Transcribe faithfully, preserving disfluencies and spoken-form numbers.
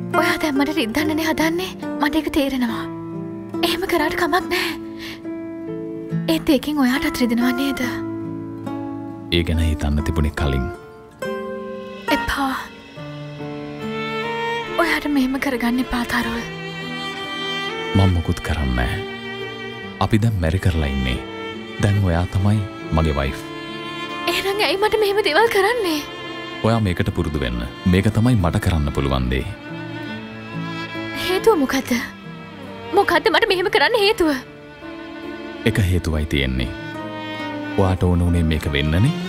ඔයා දැන් මට රිද්දන්නනේ හදන්නේ. මට ඒක තේරෙනවා. එහෙම කරාට කමක් නැහැ. ඒත් ඒකෙන් ඔයාටත් රිදෙනවා නේද? ඒ ගැන හිතන්න තිබුණේ කලින්. එපා. ඔයාට මෙහෙම කරගන්න එපා තරුල්. මම මොකුත් කරන්නේ නැහැ. අපි දැන් මැරි කරලා ඉන්නේ. දැන් ඔයා තමයි මගේ වයිෆ්. එහෙනම් ඇයි මට මෙහෙම දේවල් කරන්නේ? ඔයා මේකට පුරුදු වෙන්න. මේක තමයි මට කරන්න පුළුවන් දේ. හේතුව මොකද්ද? මොකද්ද මට මෙහෙම කරන්න හේතුව? එක හේතුවයි තියෙන්නේ. ඔයාට ඕන උනේ මේක වෙන්නනේ.